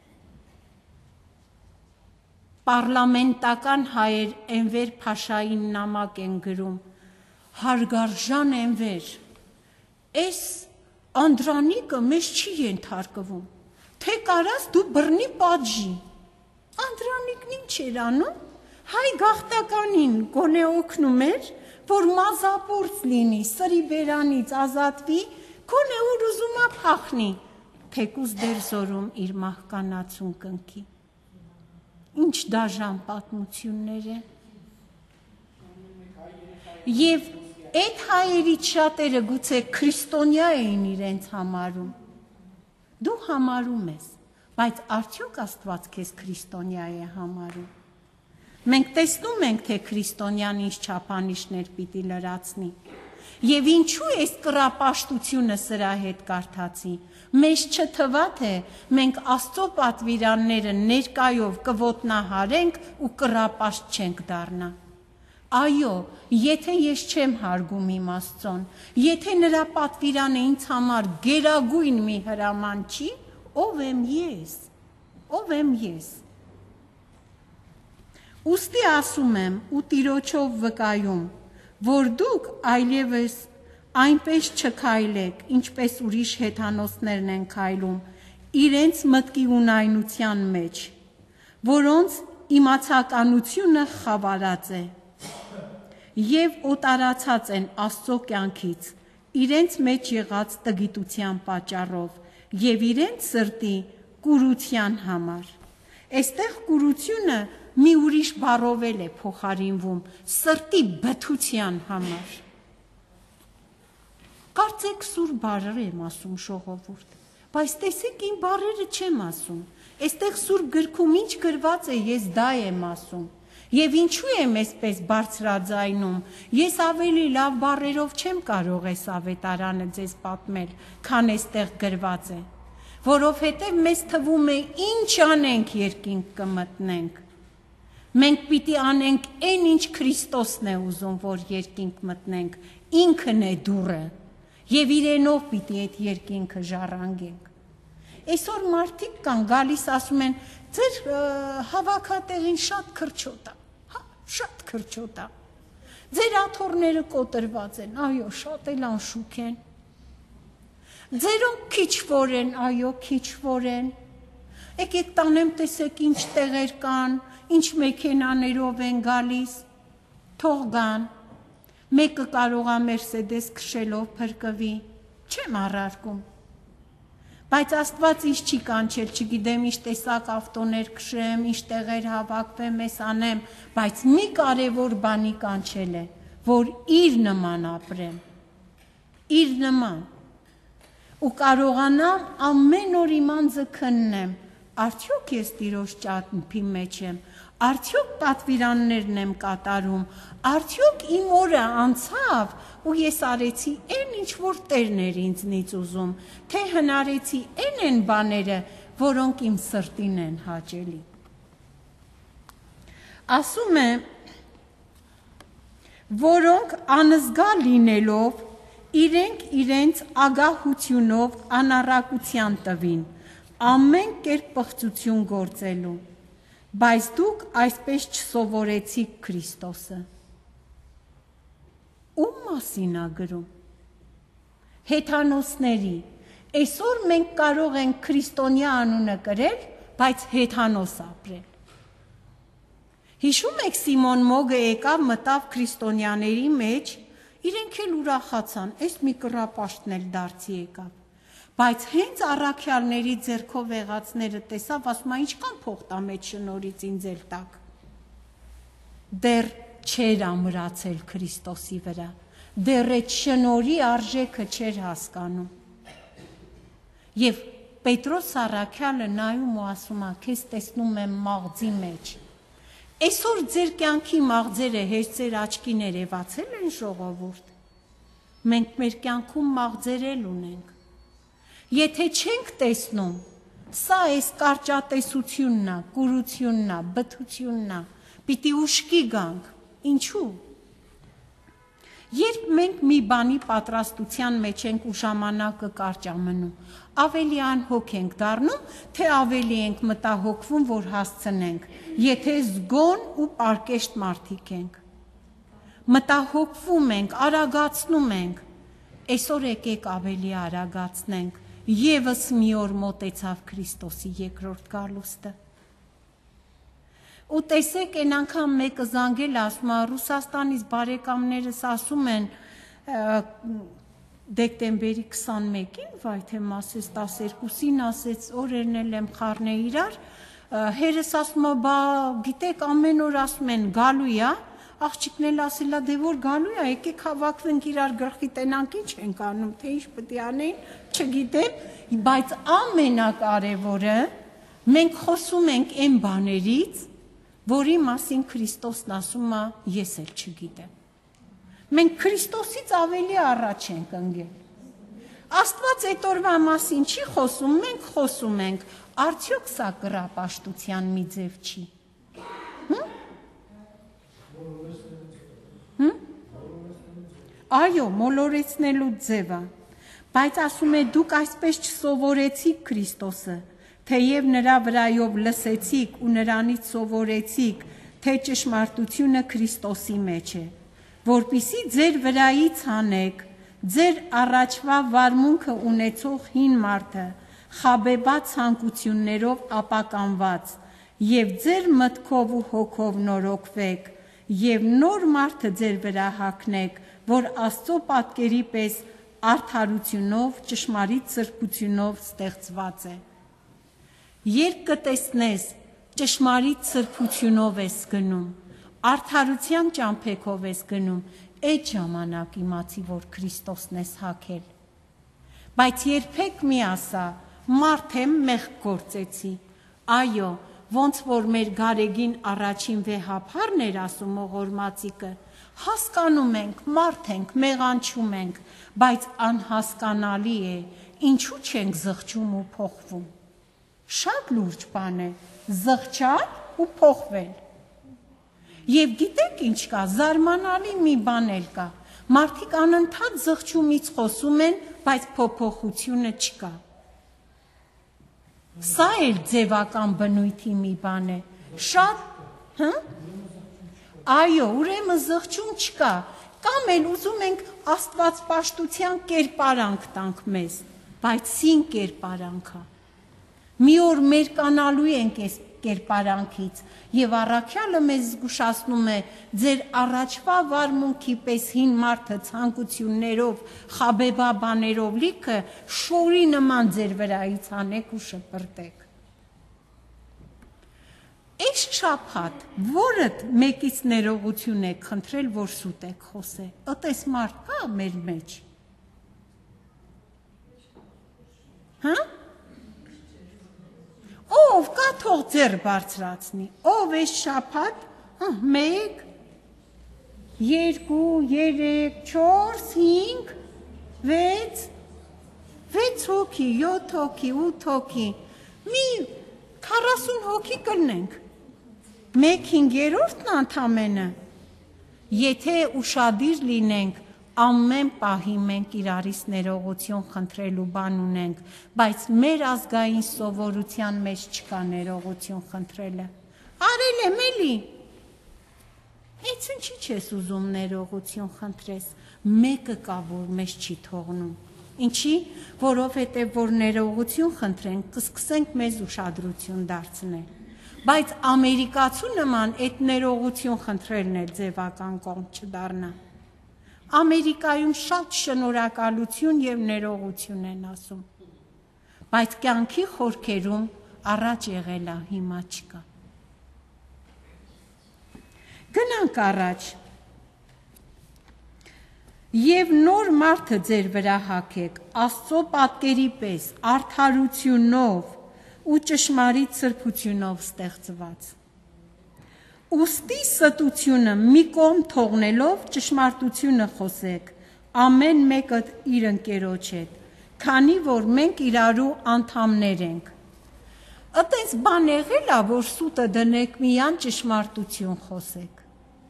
[SPEAKER 1] Պարլամենտական հայեր Էնվեր Փաշային նամակ են գրում, հարգարժան Էնվեր, այս Անդրանիկը մեզ չի ենթարկվում, թե կարաս դու բռնի պատժի։ Անդրանիկն ինչ էր անում, հայ գաղթականին գոնե օգնում էր, որ մազապուրց լինի, սրի բերանից ազատվի, գոնե ուր ուզում է փախնի, թեկուզ դեր զորում իր մահկանացուն կնքի։ Ինչ դաժան պատմություններ են։ Եվ այդ հայերից շատերը գուցե քրիստոնյա էին իրենց համարում։ Դու համարում ես, բայց արդյոք Աստված քեզ քրիստոնյա է համարում։ Մենք տեսնում ենք, թե քրիստոնյան ինչ չափանիշներ պիտի լրացնի։ Եվ ինչու այս կռապաշտությունը սրա հետ կարդացի։ Մեզ չթվա, թե մենք Աստծո պատվիրանները ներկայով կոտնահարենք ու կռապաշտ չենք դառնա։ Այո, եթե ես չեմ հարգում իմ Աստծուն, եթե նրա պատվիրանը ինձ համար գերագույն մի հրաման չի, ով եմ ես, ով եմ ես։ Ուստի ասում եմ ու Տիրոջով վկայում, որ դուք այլևս այնպես չքայլեք, ինչպես ուրիշ հեթանոսներն են քայլում, իրենց մտքի ունայնության մեջ, որոնց իմացականությունը խավարած է, և օտարացած են Աստծո կյանքից, իրենց մեջ եղած տգիտության պատճառով և իրենց սրտի կուրության համար։ Այստեղ կուրությունը մի ուրիշ բառով էլ է փոխարինվում, սրտի բթության համար։ Կարծեք սուր բառեր եմ ասում ժողովուրդ, բայց տեսեք իմ բառերը չեմ ասում, այստեղ սուր գրքում ինչ գրված է, ես դա եմ ասում, և ինչու եմ այսպես բարձրաձայնում, ես ավելի լավ բառերով չեմ կարող այս ավետարանը ձեզ պատմել, քան այստեղ գրված է, որովհետև մեզ թվում է ինչ անենք երկինք կմտնենք, մենք պիտի անենք այն ինչ Քրիստոսն է ուզում, որ երկինք մտնենք, ինքն է դուռը, և իրենով պիտի այդ երկինքը ժառանգենք։ Այսօր մարդիկ կան գալիս ասում են, ձեր հավաքատեղին շատ քրչոտ է, շատ քրչոտ է, ձեր աթոռները կոտրված են, այո, շատ էլ անշուք են, ձերոնք քիչվոր են, այո, քիչվոր են, եկեք տանեմ տեսեք ինչ տեղեր կան, ինչ մեքենաներով են գալիս, թող գան, մեկը կարող է Մերսեդես քշելով փրկվի, չեմ առարկում, բայց Աստված ինչ չի կանչել, չգիտեմ ինչ տեսակ ավտոներ քշեմ, ինչ տեղեր հավաքվեմ, ես անեմ, բայց մի կարևոր բանի կանչել է, որ իր նման ապրեմ, իր նման, ու կարողանամ ամեն օր իմ անձը քննեմ, արդյոք ես Տիրոջ ճամփի մեջ եմ, արդյոք պատվիրաններն եմ կատարում, արդյոք իմ օրը անցավ ու ես արեցի այն ինչ որ Տերն էր ինձնից ուզում, թե հնարեցի այն բաները, որոնք իմ սրտին են հաճելի։ Ասում է, որոնք անզգա լինելով իրենք իրենց ագահությունով անառակության տվին, ամեն կերպ պղծություն գործելու, բայց դուք այսպես չսովորեցիք Քրիստոսը։ Ում մասին է գրում։ Հեթանոսների։ Այսօր մենք կարող ենք քրիստոնյա անունը կրել, բայց հեթանոս ապրել։ Հիշում եք Սիմոն Մոգը եկավ, մտավ քրիստոնյաների մեջ, իրենք էլ ուրախացան, այս մի կռապաշտն էլ դարձի եկավ, բայց հենց առաքյալների ձեռքով եղածները տեսավ, ասում է ինչքան փող տամ այդ շնորհից ինձ էլ տակ։ Դեռ չէր ամրացել Քրիստոսի վրա, դեռ այդ շնորհի արժեքը չէր հասկանում։ Եվ Պետրոս առաքյալը նայում ու ասում է, քեզ տեսնում եմ մաղձի մեջ։ Այսօր ձեր կյանքի մաղձերը հեշտ ձեր աչքին երևացել են ժողովուրդ։ Մենք մեր կյանքում մաղձերել ունենք։ Եթե չենք տեսնում, սա այս կարճատեսությունն է, կուրությունն է, բթությունն է, պիտի ուշքի գանք։ Ինչու՞։ Երբ մենք մի բանի պատրաստության մեջ ենք ու ժամանակը կարճ է մնում, ավելի անհոգ ենք դառնում, թե ավելի ենք մտահոգվում, որ հասցնենք, եթե զգոն ու պարկեշտ մարդիկ ենք։ Մտահոգվում ենք, արագացնում ենք, այսօր եկեք ավելի արագացնենք, ևս մի օր մոտեցավ Քրիստոսի երկրորդ գալուստը։ Ու տեսեք, այն անգամ մեկը զանգել ասում է, Ռուսաստանից բարեկամներս ասում են դեկտեմբերի 21-ին, վայ թե ասես 12-ին ասեց, օրերն էլ եմ խառնե իրար, հերս ասում է, բա գիտեք ամեն օր ասում են գալու է, աղջիկն էլ ասել է, դե որ գալու է, եկեք հավաքվենք իրար գլխի տենանք, ինչ ենք անում, թե ինչ պետք է անեն, չգիտեմ, բայց ամենակարևորը մենք խոսում ենք այն բաներից, որի մասին Քրիստոսն ասում է, ես էլ չգիտեմ։ Մենք Քրիստոսից ավելի առաջ ենք ընկել։ Աստված այդ օրվա մասին չի խոսում, մենք խոսում ենք, արդյոք սա կռապաշտության մի ձև չի։ Այո, մոլորեցնելու ձև է, բայց ասում է դուք այսպես չսովորեցիք Քրիստոսը, թեև նրա վրայով լսեցիք ու նրանից սովորեցիք, թե ճշմարտությունը Քրիստոսի մեջ է, որպիսի ձեր վրայից հանեք, ձեր առաջվա վարմունքը ունեցող հին մարդը, խաբեբաց ցանկություններով ապականված, եւ ձեր մտքով ու հոգով նորոգվեք, եւ նոր մարդը ձեր վրա հագնեք, որ Աստծո պատկերի պես արդարությունով, ճշմարիտ սրբությունով ստեղծված է։ Երբ կտեսնես ճշմարիտ սրբությունով ես գնում, արդարության ճամփեքով ես գնում, այդ ժամանակ իմացի, որ Քրիստոսն ես հագել։ Բայց երբեք մի ասա, մարդ եմ մեղք գործեցի։ Այո, ոնց որ մեր Գարեգին առաջին վեհափառն էր ասում ողորմածիկը, հասկանում ենք, մարդ ենք, մեղանչում ենք, բայց անհասկանալի է, ինչու չենք զղջում ու փոխվում։ Շատ լուրջ բան է, զղջալ ու փոխվել։ Եվ գիտեք ինչ կա, զարմանալի մի բան էլ կա, մարդիկ անընդհատ զղջումից խոսում են, բայց փոփոխությունը չկա։ Սա էլ ձևական բնույթի մի բան է, շատ, այո, ուրեմն զղջում չկա, կամ էլ ուզում ենք աստվածպաշտության կերպարանք տանք մեզ, բայց սին կերպարանք է։ Մի օր մեր կանալու ենք այս կերպարանքից եւ առաքյալը մեզ զգուշացնում է ձեր առաջվա վարմունքի պես հին մարդը ցանկություններով, խաբեբա բաներով լիքը շորի նման ձեր վրայից հանեք ու շպրտեք։ Այս շաբաթ որդ մեկից ներողություն եք խնդրել, որ սուտ եք խոսել։ Ըտես մարդ կա մեր մեջ։ Հա? Ով կա թող ձեռ բարձրացնի, ով այս շաբաթ, 1, 2, 3, 4, 5, 6 հոգի, 7 հոգի, 8 հոգի, մի 40 հոգի կլնենք, 1/5-ն ընդամենը, եթե ուշադիր լինենք, ամեն պահի մենք իրարից ներողություն խնդրելու բան ունենք, բայց մեր ազգային սովորության մեջ չկա ներողություն խնդրելը։ Արել եմ էլի։ Էց ինչի չես ուզում ներողություն խնդրես, մեկը կա, որ մեզ չի թողնում։ Ինչի, որովհետև որ ներողություն խնդրենք, կսկսենք մեզ ուշադրություն դարձնել։ Բայց ամերիկացու նման այդ ներողություն խնդրելն էլ ձևական կողմ չդառնա։ Ամերիկայում շատ շնորհակալություն եւ ներողություն են ասում, բայց կյանքի խորքերում առաջ եղել է, հիմա չկա։ Գնանք առաջ։ Եվ նոր մարդը ձեր վրա հագեք, Աստծո պատկերի պես, արդարությունով ու ճշմարիտ սրբությունով ստեղծված։ Ուստի ստությունը մի կողմ թողնելով ճշմարտությունը խոսեք, ամեն մեկը իր ընկերոջ հետ, քանի որ մենք իրարու անդամներ ենք։ Այդպես բան եղել է, որ սուտը դնեք միան ճշմարտություն խոսեք։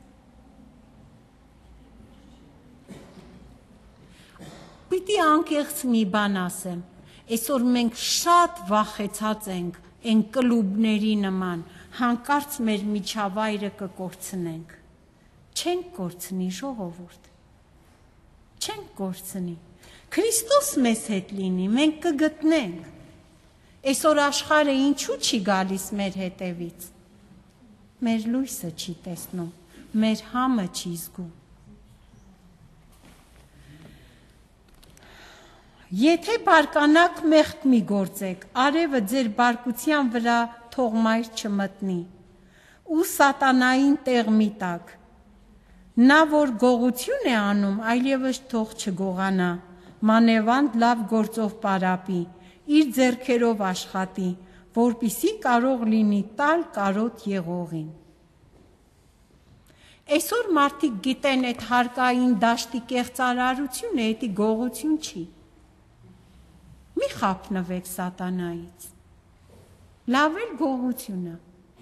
[SPEAKER 1] Պիտի անկեղծ մի բան ասեմ, այսօր մենք շատ վախեցած ենք այն կլուբների նման, հանկարծ մեր միջավայրը կկորցնենք։ Չենք կորցնի, ժողովուրդ։ Չենք կորցնի։ Քրիստոս մեզ հետ լինի, մենք կգտնենք։ Այսօր աշխարհը ինչու չի գալիս մեր հետևից։ Մեր լույսը չի տեսնում, մեր համը չի զգում։ Եթե բարկանաք մեղք մի գործեք, արևը ձեր բարկության վրա թող մայր չմտնի, ու սատանային տեղ մի տակ։ Նա, որ գողություն է անում, այլևս թող չգողանա, մանևանդ լավ գործով պարապի, իր ձեռքերով աշխատի, որպիսի կարող լինի տալ կարոտ եղողին։ Այսօր մարդիկ գիտեն այդ հարկային դաշտի կեղծարարությունը, էդի գողություն չի։ Մի խաբնվեք սատանայից։ Լավ էլ գողությունը։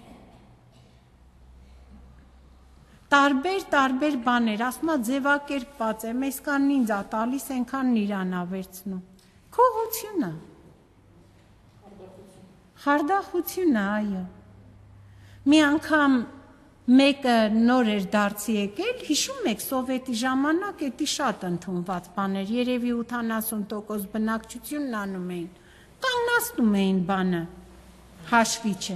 [SPEAKER 1] Տարբեր բաներ, ասում է ձևակերպված եմ, այսքան ինձ ա տալիս, այնքան իրան ա վերցնում։ Գողությունը։ Խարդախությունը, այո։ Մի անգամ մեկը նոր էր դարձի եկել, հիշում եք սովետի ժամանակ էդի շատ ընդունված բաներ, երևի 80% բնակչությունն անում էին, կանգնացնում էին բանը, հաշվիչը։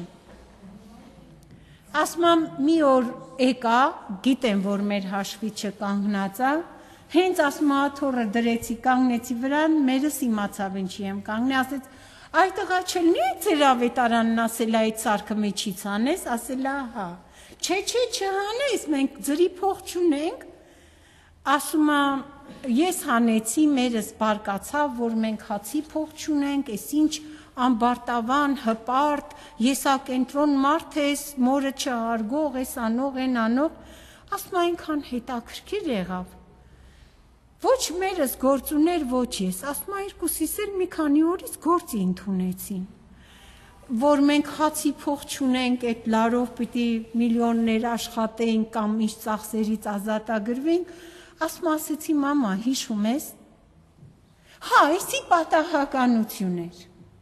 [SPEAKER 1] Ասում եմ մի օր եկա, գիտեմ, որ մեր հաշվիչը կանգնած է, հենց ասում աթոռը դրեցի, կանգնեցի վրան, մերս իմացավ ինչի եմ կանգնի, ասեց, այդ տղա չլինի ձեր ավետարանն ասել այդ սարքը մեջից անես, ասել հա, չէ, չհանես, մենք ձրի փող չունենք, ասում ես հանեցի, մերս բարկացավ, որ մենք հացի փող չունենք, ես ինչ ամբարտավան, հպարտ, եսակենտրոն մարդ ես, մորը չհարգող, ես անող, են անող, ասում այնքան հետաքրքիր եղավ, ոչ մերս գործ ուներ, ոչ ես, ասում երկուսիս էլ մի քանի օրից գործի ընդունեցին, որ մենք հացի փող չունենք, այդ լարով պիտի միլիոններ աշխատեինք կամ ինչ ծախսերից ազատագրվենք, ասում ասեցի մամա, հիշում ես, հա, էսի պատահականություն էր,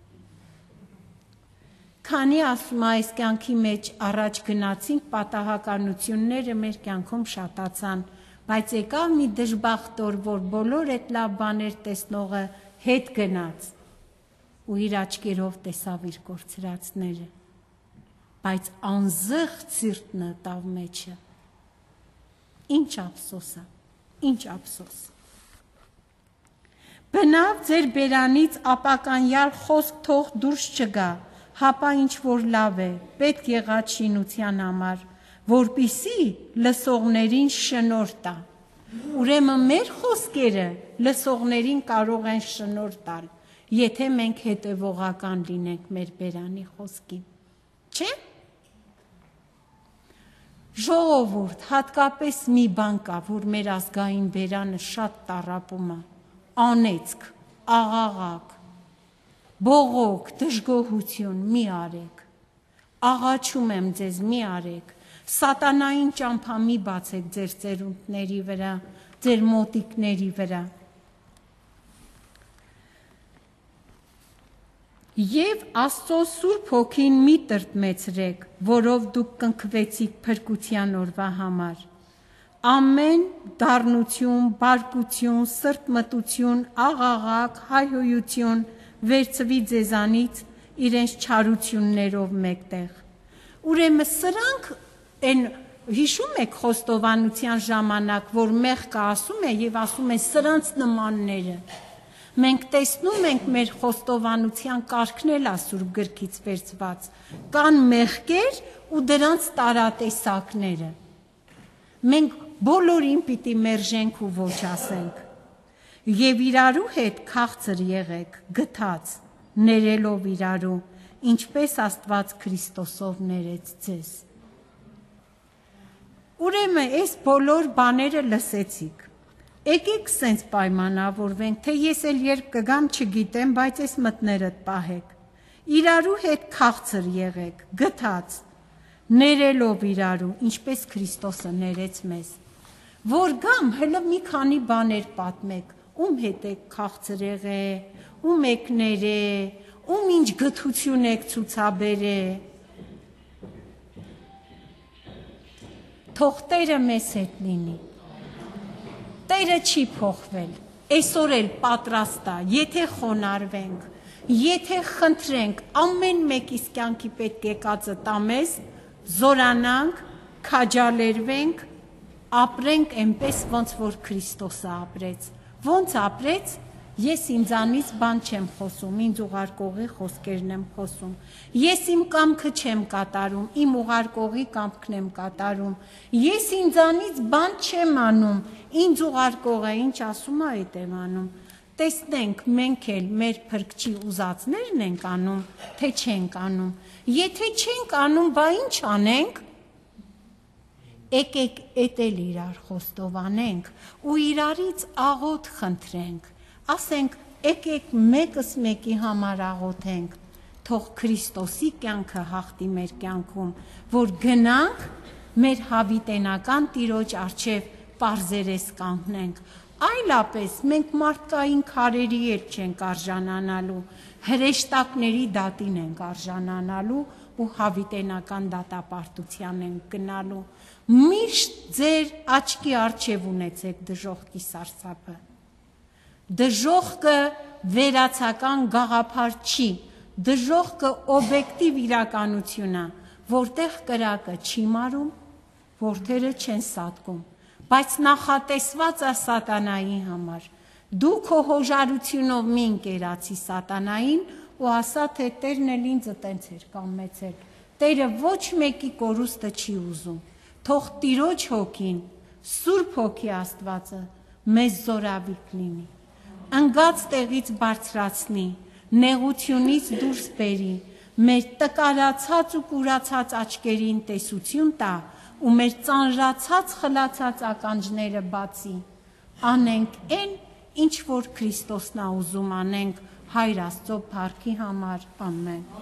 [SPEAKER 1] քանի ասում այս կյանքի մեջ առաջ գնացինք, պատահականությունները մեր կյանքում շատացան, բայց եկավ մի դժբախտ օր, որ բոլոր այդ լավ բաներ տեսնողը հետ գնաց ու իր աչքերով տեսավ իր կորցրածները, բայց անզեղ սիրտն տավ մեջը, ինչ ափսոս է, ինչ ափսոս։ Բնավ ձեր բերանից ապականյալ խոսք թող դուրս չգա, հապա ինչ որ լավ է, պետք եղած շինության համար, որպիսի լսողներին շնորհ տա։ Ուրեմն մեր խոսքերը լսողներին կարող են շնորհ տալ, եթե մենք հետևողական լինենք մեր բերանի խոսքին։ Չէ՞։ Ժողովուրդ, հատկապես մի բան կա, որ մեր ազգային բերանը շատ տառապում է, անեծք, աղաղակ, բողոք, դժգոհություն մի արեք, աղաչում եմ ձեզ մի արեք, սատանային ճամփա մի բացեք ձեր ծերունդների վրա, ձեր մոտիկների վրա։ Եվ Աստծո Սուրբ Հոգին մի տրտմեցրեք, որով դուք կնքվեցիք փրկության օրվա համար։ Ամեն դառնություն, բարկություն, սրտմտություն, աղաղակ, հայհոյություն վերցվի ձեզանից իրենց չարություններով մեկտեղ։ Ուրեմն սրանք են հիշում եք խոստովանության ժամանակ, որ մեղքը ասում է եւ ասում է սրանց նմանները։ Մենք տեսնում ենք մեր խոստովանության կարգն էլ Սուրբ գրքից վերցված, կան մեղքեր ու դրանց տարատեսակները։ Մենք բոլորին պիտի մերժենք ու ոչ ասենք։ Եվ իրարու հետ քաղցր եղեք, գթած, ներելով իրարու, ինչպես Աստված Քրիստոսով ներեց ձեզ։ Ուրեմն այս բոլոր բաները լսեցիք։ Եկեք սենց պայմանավորվենք, թե ես էլ երբ կգամ չգիտեմ, բայց այս մտներդ պահեք։ Իրարու հետ քաղցր եղեք, գթած, ներելով իրարու, ինչպես Քրիստոսը ներեց մեզ։ Որ գամ, հələ մի քանի բաներ պատմեք, ում հետ եք քաղցր եղե, ում եք ներե, ում ինչ գթություն եք ցուցաբերե։ Թող Տերը մեզ հետ լինի։ Տերը չի փոխվել, այսօր էլ պատրաստ է, եթե խոնարհվենք, եթե խնդրենք, ամեն մեկիս կյանքի պետք եկածը տա մեզ, զորանանք, քաջալերվենք, ապրենք այնպես, ոնց որ Քրիստոսը ապրեց։ Ոնց ապրեց, ես ինձանից բան չեմ խոսում, ինձ ուղարկողի խոսքերն եմ խոսում։ Ես իմ կամքը չեմ կատարում, իմ ուղարկողի կամքն եմ կատարում։ Ես ինձանից բան չեմ անում, ինձ ուղարկողը ինչ ասում է, այդ եմ անում։ Տեսնենք, մենք էլ մեր փրկչի ուզածներն ենք անում, թե չենք անում։ Եթե չենք անում, բա ինչ անենք։ Եկեք էդ էլ իրար խոստով անենք ու իրարից աղոթ խնդրենք։ Ասենք, եկեք մեկս մեկի համար աղոթենք, թող Քրիստոսի կյանքը հաղթի մեր կյանքում, որ գնանք մեր հավիտենական Տիրոջ առջև պարզերես կանգնենք։ Այլապես մենք մարդկային քարերի էլ չենք արժանանալու, հրեշտակների դատին ենք արժանանալու ու հավիտենական դատապարտության ենք գնալու։ Միշտ ձեր աչքի առջև ունեցեք դժոխքի սարսափը։ Դժոխքը վերացական գաղափար չի, դժոխքը օբյեկտիվ իրականություն է, որտեղ կրակը չի մարում, որդերը չեն սատկում, բայց նախատեսված է սատանայի համար։ Դու քո հոժարությունով մի ընկերացի սատանային ու ասա, թե Տերն էլ ինձ տենց էր կամեցել։ Տերը ոչ մեկի կորուստը չի ուզում։ Թող Տիրոջ հոգին, Սուրբ Հոգի Աստվածը մեզ զորավիք լինի, ընկած տեղից բարձրացնի, նեղությունից դուրս բերի, մեր տկարացած ու կուրացած աչքերին տեսություն տա ու մեր ծանրացած խլացած ականջները բացի, անենք այն, ինչ որ Քրիստոսն է ուզում անենք, Հայր Աստծո փառքի համար, ամեն։